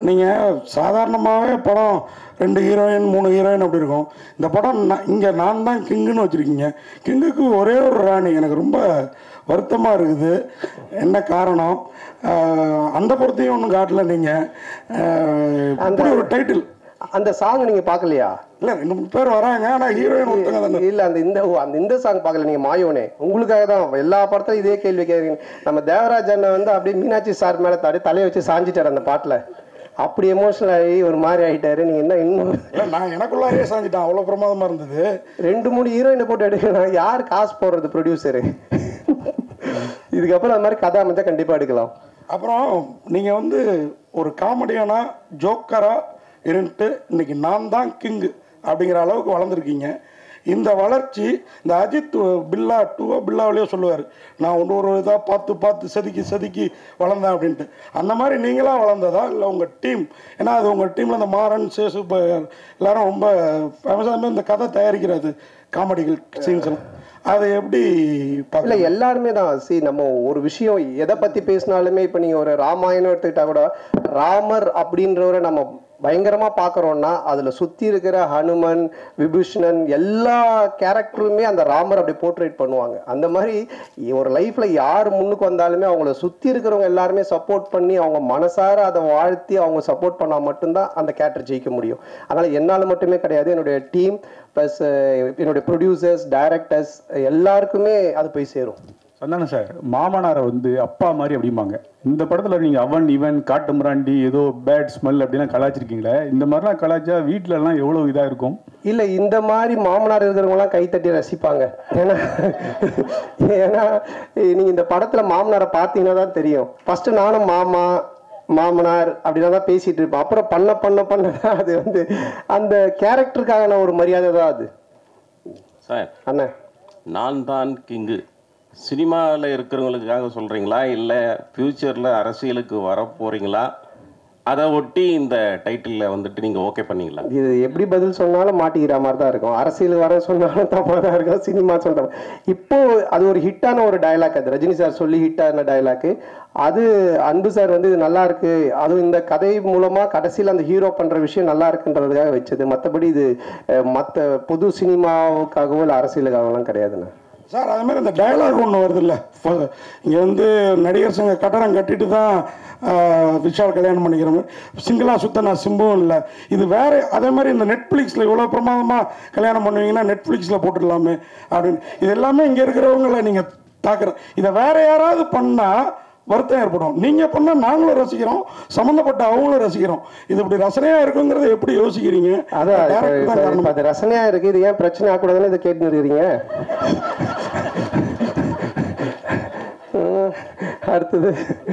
நீங்கள் சாதாரணமாகவே படம் 2 ஹீரோயின் 3 ஹீரோயின் அப்படி இருக்கும். இந்த படம் இங்கே நான் தான் கிங்குன்னு வச்சுருக்கீங்க. கிங்குக்கு ஒரே ஒரு ராணி. எனக்கு ரொம்ப வருத்தமாக இருக்குது. என்ன காரணம்? அந்த படத்தையும் ஒன்றும் காட்டல நீங்கள். அந்த ஒரு டைட்டில் அந்த சாங் நீங்க பாக்கலையா? இல்ல 2 பேர் வராங்க, ஆனா ஹீரோயின் ஒருத்தங்க தானே. இல்ல இந்த சாங் பாக்கல நீங்க. மாயோனே உங்களுக்காக தான் எல்லா படத்துலயும் இதே கேள்வி கேட்குறீங்க. நம்ம தேவராஜ் அண்ணன் வந்து அப்படியே மீனாட்சி சார் மேல தலையை வச்சு சாஞ்சிட்டாரு அந்த பாட்டுல. அப்படி எமோஷனல் ஆகி ஒரு மாதிரி ஆயிட்டாரு. நீங்க என்ன இன்னும் நான் எனக்குள்ளாரே சாஞ்சிட்டேன். அவ்வளவு பிரமாதமா இருந்தது. 2-3 ஹீரோயினை போட்டு எடுக்கலாம். யார் காசு போடுறது? ப்ரொடியூசரு. இதுக்கப்புறம் அந்த மாதிரி கதை அமைச்சா கண்டிப்பா எடுக்கலாம். அப்புறம் நீங்க வந்து ஒரு காமெடியானா ஜோக்கரா இருந்துட்டு இன்னைக்கு நான் தான் கிங்கு அப்படிங்கிற அளவுக்கு வளர்ந்துருக்கீங்க. இந்த வளர்ச்சி இந்த அஜித் பில்லாவிலேயே சொல்லுவார், நான் ஒரு இதாக பார்த்து செதுக்கி வளர்ந்தேன் அப்படின்ட்டு. அந்த மாதிரி நீங்களாம் வளர்ந்ததா இல்லை உங்கள் டீம்? ஏன்னா அது உங்கள் டீமில் இந்த மாறன் சேசு எல்லாரும் ரொம்ப ஃபேமஸாக இந்த கதை தயாரிக்கிறது காமெடிகள் சீன்ஸ்லாம். அதை எப்படி இல்லை எல்லாருமே தான். நம்ம ஒரு விஷயம் எதை பற்றி பேசினாலுமே இப்போ நீங்கள் ஒரு ராமாயணம் எடுத்துக்கிட்டா கூட ராமர் அப்படின்றவரை நம்ம பயங்கரமாக பார்க்குறோன்னா அதில் சுற்றி இருக்கிற ஹனுமன் விபீஷணன் எல்லா கேரக்டருமே அந்த ராமர் அப்படி போர்ட்ரேட் பண்ணுவாங்க. அந்த மாதிரி ஒரு லைஃப்பில் யார் முன்னுக்கு வந்தாலுமே அவங்கள சுற்றி இருக்கிறவங்க எல்லாருமே சப்போர்ட் பண்ணி அவங்க மனசார அதை வாழ்த்தி அவங்க சப்போர்ட் பண்ணால் மட்டும்தான் அந்த கேரக்டர் ஜெயிக்க முடியும். அதனால் என்னால் மட்டுமே கிடையாது, என்னுடைய டீம் ப்ளஸ் என்னுடைய ப்ரொடியூசர்ஸ் டைரக்டர்ஸ் எல்லாருக்குமே அது போய் சேரும். சொன்னாங்க சார், மாமனாரை வந்து அப்பா மாதிரி அப்படிம்பாங்க. இந்த படத்தில் நீங்கள் அவன் இவன் காட்டு மிராண்டி ஏதோ பேட் ஸ்மெல் அப்படிலாம் கலாச்சிருக்கீங்களே, இந்த மாதிரிலாம் கலாச்சா வீட்டிலலாம் எவ்வளோ இதாக இருக்கும்? இல்லை இந்த மாதிரி மாமனார் இருக்கிறவங்களாம் கைத்தட்டி ரசிப்பாங்க. ஏன்னா நீங்கள் இந்த படத்தில் மாமனாரை பார்த்தீங்கன்னா தான் தெரியும். ஃபஸ்ட்டு நானும் மாமனார் அப்படின்னா தான் பேசிகிட்டு இருப்பேன். அப்புறம் பண்ண அது வந்து அந்த கேரக்டருக்கான ஒரு மரியாதை தான் அது. சார் அண்ணா நான் தான் கிங்கு சினிமாவில் இருக்கிறவங்களுக்காக சொல்கிறீங்களா இல்லை ஃப்யூச்சரில் அரசியலுக்கு வர போகிறீங்களா? அதை ஒட்டி இந்த டைட்டிலில் வந்துட்டு நீங்கள் ஓகே பண்ணீங்களா? இது எப்படி பதில் சொன்னாலும் மாட்டிக்கிற மாதிரி தான் இருக்கும். அரசியல் வர சொன்னாலும் தப்பாக தான் இருக்கும். சினிமா சொல்கிறோம் இப்போ அது ஒரு ஹிட்டான ஒரு டைலாக். அது ரஜினி சார் சொல்லி ஹிட்டான டைலாக்கு. அது அன்பு சார் வந்து இது நல்லா இருக்கு, அதுவும் இந்த கதை மூலமாக கடைசியில் அந்த ஹீரோ பண்ணுற விஷயம் நல்லா இருக்குன்றதுக்காக வச்சது. மற்றபடி இது மற்ற பொது சினிமாவுக்காகவோ இல்லை அரசியலுக்காகலாம் கிடையாதுண்ணா. சார் அது மாதிரி இந்த டயலாக் ஒன்று வருது இல்லை, இங்கே வந்து நடிகர் சங்க கட்டடம் கட்டிட்டு தான் விஷால் கல்யாணம் பண்ணிக்கிற மாதிரி சிங்கிளாக சுத்த நான் சிம்பும் இல்லை. இது வேறு அதே மாதிரி இந்த நெட்ஃப்ளிக்ஸில் இவ்வளோ பிரமாதமாக கல்யாணம் பண்ணுவீங்கன்னா நெட்ஃப்ளிக்ஸில் போட்டுடலாமே அப்படின்னு. இது எல்லாமே இங்கே இருக்கிறவங்கள நீங்கள் தாக்குற. இதை வேறு யாராவது பண்ணால் வருத்தம் ஏற்படும். நீங்கள் பண்ணால் நாங்களும் ரசிக்கிறோம், சம்மந்தப்பட்ட அவங்களும் ரசிக்கிறோம். இது இப்படி ரசனையாக இருக்குங்கிறத எப்படி யோசிக்கிறீங்க? அதான் அது ரசனையாக இருக்குது. இது ஏன் பிரச்சனை ஆகக்கூடாதுன்னு இதை கேட்டு இருக்கிறீங்க. அடுத்தது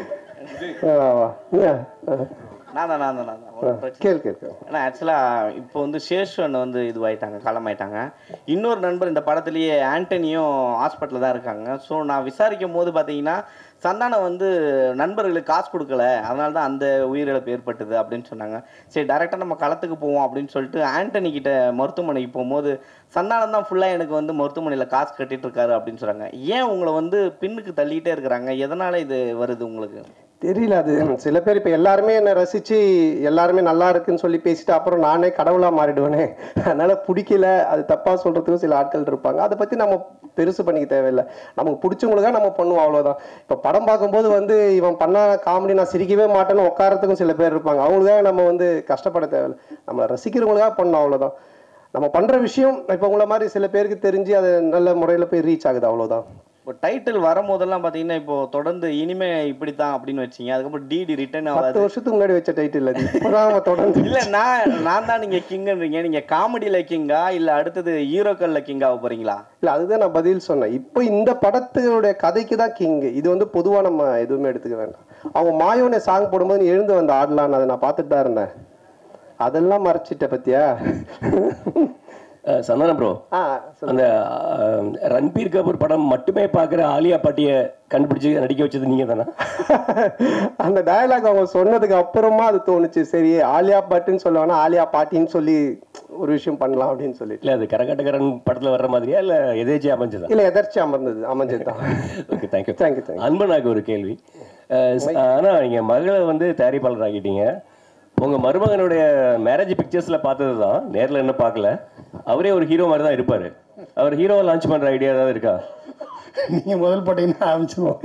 ஏன்னா ஆக்சுவலாக இப்போ வந்து சேஷன் வந்து இதுவாயிட்டாங்க, களமாயிட்டாங்க. இன்னொரு நண்பர் இந்த படத்துலேயே ஆண்டனியும் ஹாஸ்பிட்டலில் தான் இருக்காங்க. ஸோ நான் விசாரிக்கும் போது பார்த்தீங்கன்னா சந்தானம் வந்து நண்பர்களுக்கு காசு கொடுக்கல, அதனால தான் அந்த உயிரிழப்பு ஏற்பட்டது அப்படின்னு சொன்னாங்க. சரி டைரெக்டாக நம்ம களத்துக்கு போவோம் அப்படின்னு சொல்லிட்டு ஆண்டனி கிட்ட மருத்துவமனைக்கு போகும்போது சந்தானம் தான் ஃபுல்லாக எனக்கு வந்து மருத்துவமனையில் காசு கட்டிட்டு இருக்காரு அப்படின்னு சொல்கிறாங்க. ஏன் உங்களை வந்து பின்னுக்கு தள்ளிகிட்டே இருக்கிறாங்க? எதனால் இது வருது உங்களுக்கு தெரியல. அது சில பேர் இப்போ எல்லாருமே என்னை ரசித்து எல்லாருமே நல்லா இருக்குன்னு சொல்லி பேசிட்டு அப்புறம் நானே கடவுளாக மாறிடுவேனே, அதனால் பிடிக்கல, அது தப்பாக சொல்கிறதுக்கும் சில ஆட்கள் இருப்பாங்க. அதை பற்றி நம்ம பெருசு பண்ணிக்க தேவையில்லை. நமக்கு பிடிச்சவங்களுக்காக நம்ம பண்ணுவோம், அவ்வளோதான். இப்போ படம் பார்க்கும்போது வந்து இவன் பண்ண காமெடி நான் சிரிக்கவே மாட்டேன்னு உட்காரத்துக்கும் சில பேர் இருப்பாங்க. அவங்களுக்காக நம்ம வந்து கஷ்டப்பட தேவையில்லை, நம்ம ரசிக்கிறவங்களுக்காக பண்ணணும், அவ்வளோதான். நம்ம பண்ணுற விஷயம் இப்போ உங்களை மாதிரி சில பேருக்கு தெரிஞ்சு அது நல்ல முறையில் போய் ரீச் ஆகுது, அவ்வளோதான். இப்போ டைட்டில் வரும்போதெல்லாம் பார்த்தீங்கன்னா இப்போ தொடர்ந்து இனிமே இப்படி தான் அப்படின்னு வச்சிங்க, அதுக்கப்புறம் டிடி ரிட்டர்ன் ஆகாது. 10 வருஷத்துக்கு முன்னாடி வச்ச டைட்டில் அது இப்போதான் தொடர்ந்து. இல்லை நான் தான் நீங்கள் கிங்குன்றீங்க. நீங்கள் காமெடியில் கிங்கா இல்லை அடுத்தது ஹீரோக்களில் கிங்காக போகிறீங்களா? இல்லை அதுதான் நான் பதில் சொன்னேன். இப்போ இந்த படத்தினுடைய கதைக்கு தான் கிங்கு. இது வந்து பொதுவாக நம்ம எதுவுமே எடுத்துக்க வேண்டாம். அவங்க மாயோனே சாங் போடும்போது நீ எழுந்து வந்து ஆடலான்னு அதை நான் பார்த்துட்டு தான் இருந்தேன். அதெல்லாம் மறைச்சிட்ட பத்தியா சந்தானம் ப்ரோ? அந்த ரன்பீர் கபூர் படம் மட்டுமே பார்க்குற ஆலியா பாட்டியை கண்டுபிடிச்சி நடிக்க வச்சது நீங்கள் தானே? அந்த டயலாக் அவங்க சொன்னதுக்கு அப்புறமா அது தோணுச்சு, சரி ஆலியா பாட்டுன்னு சொல்லுவானா ஆலியா பாட்டின்னு சொல்லி ஒரு விஷயம் பண்ணலாம் அப்படின்னு சொல்லி. இல்லை அது கரகாட்டக்காரன் படத்தில் வர்ற மாதிரியா இல்லை எதேச்சியாக அமைஞ்சதா? இல்லை எதர்ச்சி அமைஞ்சது தான். Okay, thank you. அன்பனாக்கு ஒரு கேள்வி. ஆனால் நீங்கள் மகளை வந்து தயாரிப்பாளர் ஆகிட்டீங்க, உங்கள் மருமகனுடைய மேரேஜ் பிக்சர்ஸில் பார்த்தது தான், நேரில் என்ன பார்க்கல. அவரே ஒரு ஹீரோ மாதிரி தான் இருப்பார். அவர் ஹீரோவை லான்ச் பண்ணுற ஐடியா ஏதாவது இருக்கா? நீங்கள் முதல் போட்டீங்கன்னா ஆரம்பிச்சிருவோம்.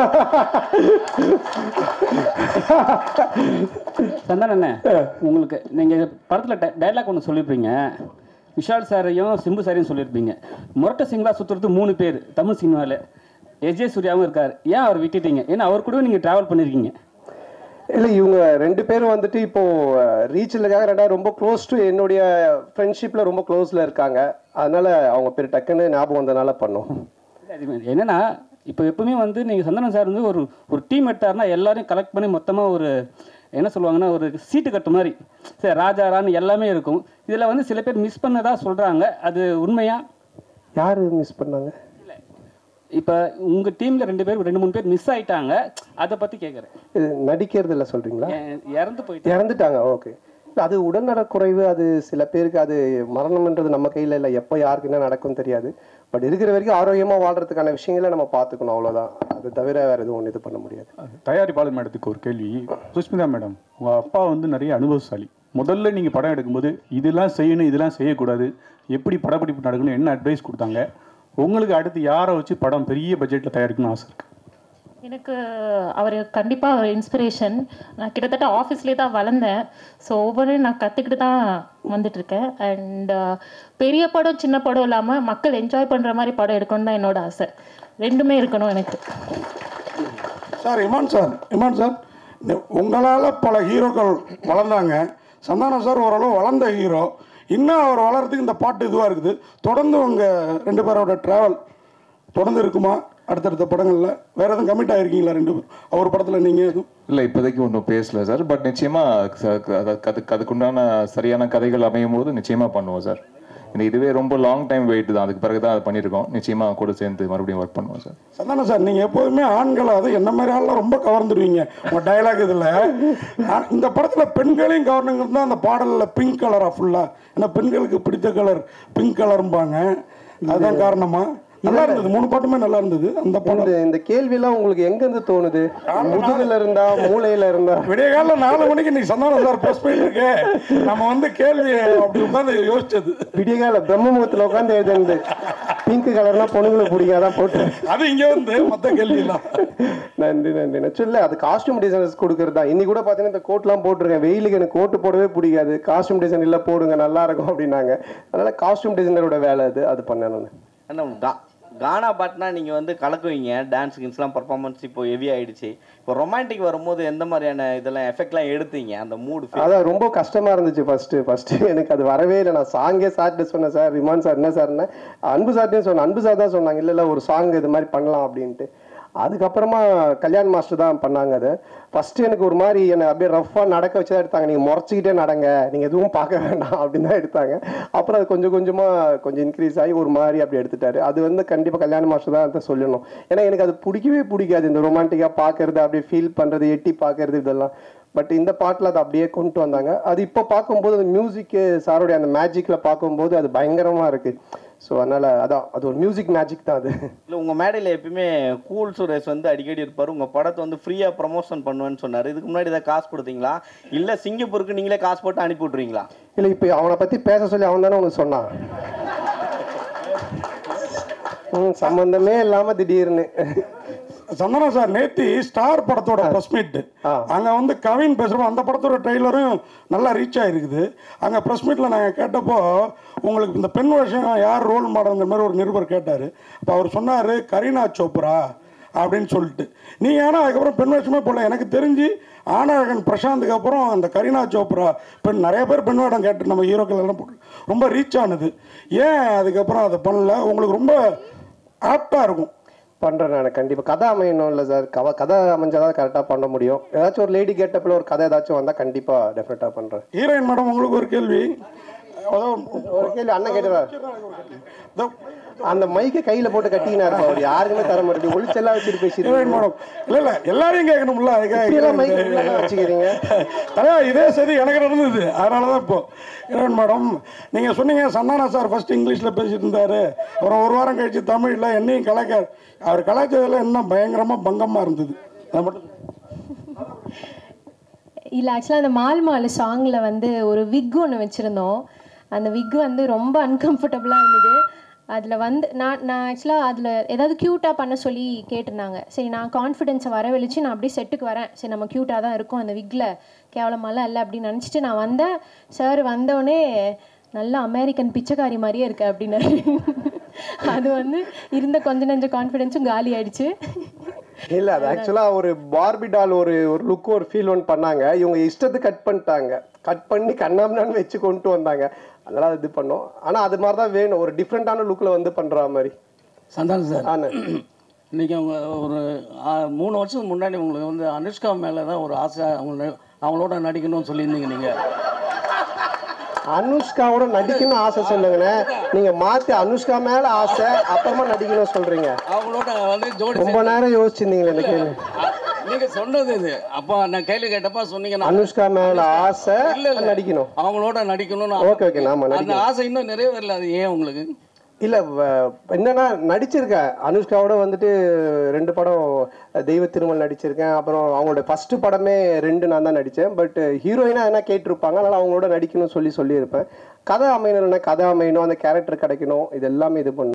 சந்தானம் அண்ணே, உங்களுக்கு நீங்கள் படத்தில் டைலாக் ஒன்று சொல்லியிருப்பீங்க. விஷால் சாரையும் சிம்பு சாரையும் சொல்லியிருப்பீங்க. முரட்ட சிங்களா சுற்றுறது 3 பேர் தமிழ் சினிமாவில். எஸ்ஜே சூர்யாவும் இருக்கார். ஏன் அவர் விட்டுட்டீங்க? ஏன்னா அவர் கூட நீங்கள் ட்ராவல் பண்ணியிருக்கீங்க. இல்லை, இவங்க 2 பேரும் வந்துட்டு இப்போது ரீச்சிலுக்காக 2 ரொம்ப க்ளோஸ் டு என்னுடைய ஃப்ரெண்ட்ஷிப்பில் ரொம்ப க்ளோஸில் இருக்காங்க. அதனால் அவங்க பேர் டக்குன்னு ஞாபகம் வந்ததுனால பண்ணோம். என்னன்னா இப்போ எப்பவுமே வந்து நீங்கள் சந்தானம் சார் வந்து ஒரு டீம் எடுத்தாருன்னா எல்லாரையும் கலெக்ட் பண்ணி மொத்தமாக ஒரு என்ன சொல்லுவாங்கன்னா ஒரு சீட்டு கட்டு மாதிரி சரி ராஜா ராணி எல்லாமே இருக்கும். இதில் வந்து சில பேர் மிஸ் பண்ணதா சொல்கிறாங்க. அது உண்மையா? யார் மிஸ் பண்ணாங்க? இல்லை, இப்போ உங்கள் டீமில் 2 பேர் 2-3 பேர் மிஸ் ஆகிட்டாங்க. அதை பற்றி கேட்குறேன். இது நடிக்கிறது இல்லை சொல்கிறீங்களா? இறந்துட்டாங்க. ஓகே. அது உடல்நலக்குறைவு. அது சில பேருக்கு அது மரணம்ன்றது நம்ம கையில் இல்லை. எப்போ யாருக்கு என்ன நடக்கும்னு தெரியாது. பட் இருக்கிற வரைக்கும் ஆரோக்கியமாக வாழ்கிறதுக்கான விஷயங்களை நம்ம பார்த்துக்கணும், அவ்வளோதான். அது தவிர வேறு எதுவும் ஒன்று இது பண்ண முடியாது. தயாரிப்பாளர் மேடத்துக்கு ஒரு கேள்வி. சுஷ்மிதா மேடம், உங்கள் அப்பா வந்து நிறைய அனுபவசாலி. முதல்ல நீங்கள் படம் எடுக்கும்போது இதெல்லாம் செய்யணும், இதெல்லாம் செய்யக்கூடாது, எப்படி படப்பிடிப்பு நடக்கணும், என்ன அட்வைஸ் கொடுத்தாங்க? உங்களுக்கு அடுத்து யாரை வச்சு படம் பெரிய பட்ஜெட்டில் தயாரிக்கணும்னு ஆசை இருக்குது? எனக்கு அவர் கண்டிப்பாக ஒரு இன்ஸ்பிரேஷன். நான் கிட்டத்தட்ட ஆஃபீஸ்லேயே தான் வளர்ந்தேன். ஸோ ஒவ்வொன்றையும் நான் கற்றுக்கிட்டு தான் வந்துட்டுருக்கேன். அண்ட் பெரிய படம் சின்ன படம் இல்லாமல் மக்கள் என்ஜாய் பண்ணுற மாதிரி படம் எடுக்கணும்னு தான் என்னோட ஆசை. 2மே இருக்கணும் எனக்கு. சார் இமான் சார் உங்களால் பல ஹீரோக்கள் வளர்ந்தாங்க. சந்தானம் சார் ஓரளவு வளர்ந்த ஹீரோ. இன்னும் அவர் வளர்கிறதுக்கு இந்த பாட்டு இதுவாக இருக்குது. தொடர்ந்து உங்கள் 2 பேரோட ட்ராவல் தொடர்ந்து இருக்குமா? அடுத்தடுத்த படங்களில் வேறு எதுவும் கமிட் ஆகிருக்கீங்களா 2 பேரும்? அவர் படத்தில் நீங்கள் எதுவும்? இல்லை, இப்போதைக்கு ஒன்றும் பேசல சார். பட் நிச்சயமாக அதுக்குண்டான சரியான கதைகள் அமையும் போது நிச்சயமாக பண்ணுவோம் சார். இதுவே ரொம்ப லாங் டைம் வெயிட் தான். அதுக்கு பிறகு தான் அதை பண்ணியிருக்கோம். நிச்சயமாக கூட சேர்ந்து மறுபடியும் ஒர்க் பண்ணுவோம் சார். சந்தானம் சார், நீங்கள் எப்போதுமே ஆண்களை அது என்ன மாதிரி ஆள்லாம் ரொம்ப கவர்ந்துடுவீங்க உங்கள் டைலாக் இதில். இந்த படத்தில் பெண்களையும் கவர்னுங்கிறது தான் அந்த பாடலில் பிங்க் கலராக ஃபுல்லாக. ஏன்னா பெண்களுக்கு பிடித்த கலர் பிங்க் கலரும்பாங்க. அதுதான் காரணமா? நல்லா இருந்தது, 3 பாட்டுமே நல்லா இருந்தது. அந்த பாட்டு இந்த கேள்வியெல்லாம் உங்களுக்கு எங்கேருந்து தோணுது? முதுகுல இருந்தா, மூளையில இருந்தா? விடிய காலையில் 4 மணிக்கு நீ சந்தானம் சார் போஸ்ட் பண்ணிட்டு நம்ம வந்து கேள்வி அப்படி உட்காந்து யோசிச்சது. விடிய கால பிரம்ம முகத்தில் உட்காந்து எழுதுனது. பிங்க் கலர்னா பொண்ணுங்களுக்கு பிடிக்காதான் போட்டு அது இங்கே வந்து மற்ற கேள்வியெல்லாம். நன்றி நன்றி. சொல்ல அது காஸ்டியூம் டிசைனர்ஸ் கொடுக்குறது தான். இன்னைக்கு கூட பார்த்தீங்கன்னா இந்த கோட்லாம் போட்டிருக்கேன். வெயிலுக்கு எனக்கு கோட்டு போடவே பிடிக்காது. காஸ்டியூம் டிசைன் இல்லை போடுங்க நல்லா இருக்கும் அப்படின்னாங்க. அதனால காஸ்டியூம் டிசைனரோட வேலை அது பண்ணேன் நான். கானா பாட்டுனா நீங்கள் வந்து கலக்குவீங்க. டான்ஸ் கின்ஸ்லாம் பர்ஃபார்மன்ஸ் இப்போ ஹெவி ஆகிடுச்சு. இப்போ ரொமான்டிக் வரும்போது எந்த மாதிரியான இதெல்லாம் எஃபெக்ட்லாம் எடுத்தீங்க? அந்த மூடு அதான் ரொம்ப கஷ்டமாக இருந்துச்சு ஃபஸ்ட்டு எனக்கு அது வரவே இல்லை. நான் சாங்கே சார்ட்டு சொன்னேன். சார் இமான் சார் என்ன சார்னா அன்பு சார்ட்டையும் சொன்னேன். அன்பு சார் தான் சொன்னாங்க இல்லை ஒரு சாங் இது மாதிரி பண்ணலாம் அப்படின்ட்டு. அதுக்கப்புறமா கல்யாண் மாஸ்டர் தான் பண்ணாங்க. அது ஃபஸ்ட்டு எனக்கு ஒரு மாதிரி என்னை அப்படியே ரஃப்பாக நடக்க வச்சு தான் எடுத்தாங்க. நீங்கள் முறைச்சிக்கிட்டே நடங்க, நீங்கள் எதுவும் பார்க்க வேண்டாம் அப்படின்னு தான் எடுத்தாங்க. அப்புறம் அது கொஞ்சம் இன்க்ரீஸ் ஆகி ஒரு மாதிரி அப்படி எடுத்துட்டாரு. அது வந்து கண்டிப்பாக கல்யாண் மாஸ்டர் தான் அதை சொல்லணும். ஏன்னா எனக்கு அது பிடிக்கவே பிடிக்காது, இந்த ரொமான்டிக்காக பார்க்கறது, அப்படியே ஃபீல் பண்ணுறது, எட்டி பார்க்கறது இதெல்லாம். பட் இந்த பாட்டில் அதை அப்படியே கொண்டு வந்தாங்க. அது இப்போ பார்க்கும்போது அந்த மியூசிக்கு சாரோடைய அந்த மேஜிக்கில் பார்க்கும்போது அது பயங்கரமாக இருக்குது. ஸோ அதனால் அது ஒரு மியூசிக் மேஜிக் தான் அது. இல்லை, உங்கள் மேடையில் எப்பயுமே கூல் சுரேஷ் வந்து அடிக்கடி இருப்பார். உங்கள் படத்தை வந்து ஃப்ரீயாக ப்ரமோஷன் பண்ணுவேன்னு சொன்னார். இதுக்கு முன்னாடி இதை காசு கொடுத்தீங்களா இல்லை சிங்கப்பூருக்கு நீங்களே காசு போட்டு அனுப்பி விட்ருவீங்களா? இல்லை, இப்போ அவனை பற்றி பேச சொல்லி அவன் தானே உனக்கு சொன்னான். சம்பந்தமே இல்லாமல் திடீர்னு சந்தானம் சார் நேத்தி ஸ்டார் படத்தோட ப்ரெஸ் மீட் அங்கே வந்து கவின் பேசுகிறோம். அந்த படத்தோட ட்ரெய்லரும் நல்லா ரீச் ஆகிருக்குது. அங்கே ப்ரெஸ் மீட்டில் நாங்கள் கேட்டப்போ உங்களுக்கு இந்த பெண் வேஷம் யார் ரோல் மாடல்ங்கிற மாதிரி ஒரு நிருபர் கேட்டார். அப்போ அவர் சொன்னார் கரீனா சோப்ரா அப்படின்னு சொல்லிட்டு. நீங்கள் ஆனால் அதுக்கப்புறம் பெண் வேஷமே போடல. எனக்கு தெரிஞ்சு ஆனழகன் பிரசாந்துக்கு அப்புறம் அந்த கரீனா சோப்ரா நிறைய பேர் பெண் வேடம் கேட்டு நம்ம ஹீரோக்கள் எல்லாம் போட்டு ரொம்ப ரீச் ஆனது. ஏன் அதுக்கப்புறம் அதை பண்ணல? உங்களுக்கு ரொம்ப ஆப்டாக இருக்கும். பண்ணுறேன் நான் கண்டிப்பாக. கதை அமையணும் இல்லை சார். கதை அமைஞ்சாதான் கரெக்டாக பண்ண முடியும். ஏதாச்சும் ஒரு லேடி கேட்டப்பில் ஒரு கதை ஏதாச்சும் வந்தால் கண்டிப்பாக டெஃபினட்டாக பண்ணுறேன். ஹீரோயின் மேடம் உங்களுக்கு ஒரு கேள்வி. அண்ணன் கேட்டுறாரு. அந்த மைக்கை கையில் போட்டு கட்டினா இருப்பா. அவர் யாருக்குமே தர மாட்டேன். ஒளிச்செல்லாம் வச்சுட்டு பேசிடுறேன் மேடம். இல்லை எல்லாரையும் கேட்கணும்ல, அதுக்காக வச்சுக்கிறீங்க. இதே சரி எனக்கு நடந்தது. அதனால தான் இப்போ ஹீரோயின் மேடம் நீங்கள் சொன்னீங்க சந்தானம் சார் ஃபர்ஸ்ட் இங்கிலீஷில் பேசிட்டு இருந்தார், அப்புறம் ஒரு வாரம் கழிச்சு தமிழில் என்னையும் அவர் கலாச்சாரத்தில் இன்னும் பயங்கரமாக பங்கமாக இருந்தது. அது மட்டும் இல்லை ஆக்சுவலாக அந்த மால் சாங்கில் வந்து ஒரு விக் ஒன்று வச்சுருந்தோம். அந்த விக் வந்து ரொம்ப அன்கம்ஃபர்டபுளாக இருந்தது. அதில் வந்து நான் ஆக்சுவலாக அதில் ஏதாவது க்யூட்டாக பண்ண சொல்லி கேட்டிருந்தாங்க. சரி, நான் கான்ஃபிடென்ஸை வரவழைச்சு நான் அப்படியே செட்டுக்கு வரேன். சரி, நம்ம க்யூட்டாக தான் இருக்கும், அந்த விக்கில் கேவலமாலாம் இல்லை அப்படின்னு நினச்சிட்டு நான் வந்தேன். சார் வந்தோடனே நல்லா அமெரிக்கன் பிச்சைக்காரி மாதிரியே இருக்கு அப்படின்னாரு. அது வந்து இருந்த கொஞ்ச நஞ்ச கான்ஃபிடென்ஸும் காலி ஆயிடுச்சு. இல்லை, அது ஆக்சுவலாக ஒரு பார்பி டால் ஒரு லுக் ஒரு ஃபீல் ஒன்று பண்ணாங்க. இவங்க இஷ்டத்துக்கு கட் பண்ணிட்டாங்க. கட் பண்ணி கண்ணாமண்ணான்னு வச்சு கொண்டு வந்தாங்க. அதனால இது பண்ணோம். ஆனால் அது மாதிரி தான் வேணும், ஒரு டிஃப்ரெண்ட்டான லுக்கில் வந்து பண்ணுற மாதிரி. சந்தானம் சார், ஆனால் இன்றைக்கி அவங்க ஒரு 3 வருஷத்துக்கு முன்னாடி உங்களுக்கு வந்து அனுஷ்கா மேலே தான் ஒரு ஆசை, அவங்களோட நடிக்கணும்னு சொல்லியிருந்தீங்க. நீங்கள் அனுஷ்காவோட நடிக்கணும்னு ஆசை சொல்லுங்கண்ணே. நீங்கள் மாற்றி அனுஷ்கா மேலே ஆசை, அப்புறமா நடிக்கணும்னு சொல்கிறீங்க. அவங்களோட வந்து ஜோடி ரொம்ப நேரம் யோசிச்சிருந்தீங்களே இந்த கேள்வி. நீங்கள் சொன்னது இது. அப்போ நான் கேள்வி கேட்டப்ப சொன்னீங்கன்னா அனுஷ்கா மேலே ஆசை நடிக்கணும், அவங்களோட நடிக்கணும்னு. ஓகே, நாம அந்த ஆசை இன்னும் நிறைவேறல. அது ஏன் உங்களுக்கு? இல்லை, என்னன்னா நடிச்சிருக்கேன் அனுஷ்காவோட வந்துட்டு 2 படம் தெய்வ திருமல் நடிச்சிருக்கேன். அப்புறம் அவங்களோட ஃபஸ்ட்டு படமே 2 நான் தான் நடித்தேன். பட் ஹீரோயினாக என்ன கேட்டிருப்பாங்க, அதனால் அவங்களோட நடிக்கணும்னு சொல்லியிருப்பேன். கதை அமையணும், அந்த கேரக்டர் கிடைக்கணும், இது எல்லாமே இது பண்ணணும்.